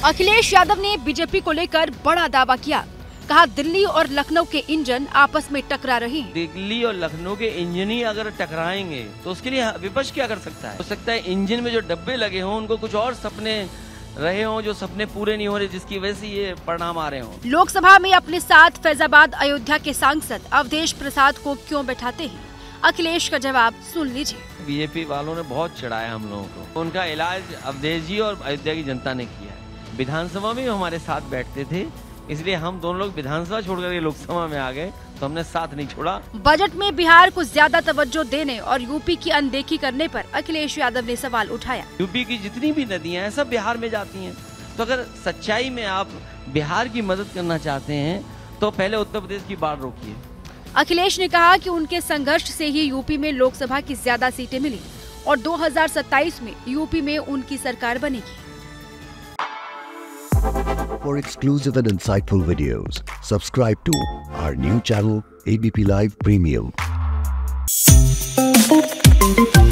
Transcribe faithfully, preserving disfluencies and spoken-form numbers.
अखिलेश यादव ने बीजेपी को लेकर बड़ा दावा किया। कहा दिल्ली और लखनऊ के इंजन आपस में टकरा रहे हैं। दिल्ली और लखनऊ के इंजन ही अगर टकराएंगे तो उसके लिए विपक्ष क्या कर सकता है? हो सकता है इंजन में जो डब्बे लगे हों उनको कुछ और सपने रहे हों, जो सपने पूरे नहीं हो रहे, जिसकी वजह से ये परिणाम आ रहे हों। लोकसभा में अपने साथ फैजाबाद अयोध्या के सांसद अवधेश प्रसाद को क्यों बैठाते हैं? अखिलेश का जवाब सुन लीजिए। बीजेपी वालों ने बहुत चिढ़ाया हम लोगों को। उनका इलाज अवधेश जी और अयोध्या की जनता ने किया है। विधानसभा में हमारे साथ बैठते थे, इसलिए हम दोनों लोग विधानसभा छोड़कर लोकसभा में आ गए, तो हमने साथ नहीं छोड़ा। बजट में बिहार को ज्यादा तवज्जो देने और यूपी की अनदेखी करने पर अखिलेश यादव ने सवाल उठाया। यूपी की जितनी भी नदियां हैं सब बिहार में जाती हैं, तो अगर सच्चाई में आप बिहार की मदद करना चाहते हैं तो पहले उत्तर प्रदेश की बाढ़ रोकिए। अखिलेश ने कहा कि उनके संघर्ष से ही यूपी में लोकसभा की ज्यादा सीटें मिली और दो हज़ार सत्ताईस में यूपी में उनकी सरकार बनेगी। For exclusive and insightful videos, subscribe to our new channel A B P Live Premium.